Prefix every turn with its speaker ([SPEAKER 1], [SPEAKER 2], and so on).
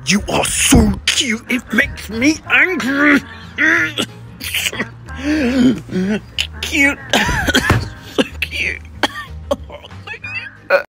[SPEAKER 1] You are so cute, it makes me angry. Cute.